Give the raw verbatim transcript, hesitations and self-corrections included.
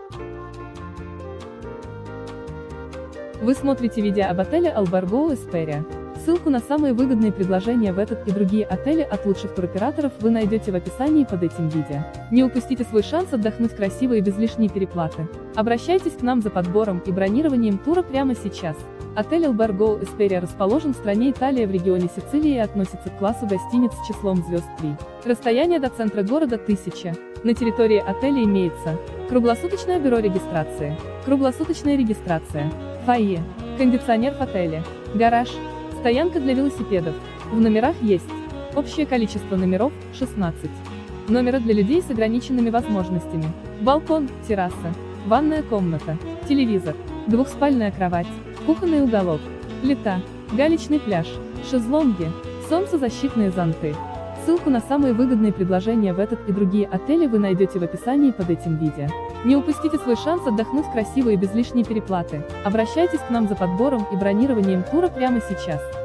Вы смотрите видео об отеле Albergo Esperia. Ссылку на самые выгодные предложения в этот и другие отели от лучших туроператоров вы найдете в описании под этим видео. Не упустите свой шанс отдохнуть красиво и без лишней переплаты. Обращайтесь к нам за подбором и бронированием тура прямо сейчас. Отель Albergo Esperia расположен в стране Италия в регионе Сицилии и относится к классу гостиниц с числом звезд три. Расстояние до центра города тысяча. На территории отеля имеется круглосуточное бюро регистрации, круглосуточная регистрация, фойе, кондиционер в отеле, гараж, стоянка для велосипедов. В номерах есть общее количество номеров – шестнадцать. Номера для людей с ограниченными возможностями, балкон, терраса, ванная комната, телевизор, двухспальная кровать, кухонный уголок, плита, галечный пляж, шезлонги, солнцезащитные зонты. Ссылку на самые выгодные предложения в этот и другие отели вы найдете в описании под этим видео. Не упустите свой шанс отдохнуть красиво и без лишней переплаты. Обращайтесь к нам за подбором и бронированием тура прямо сейчас.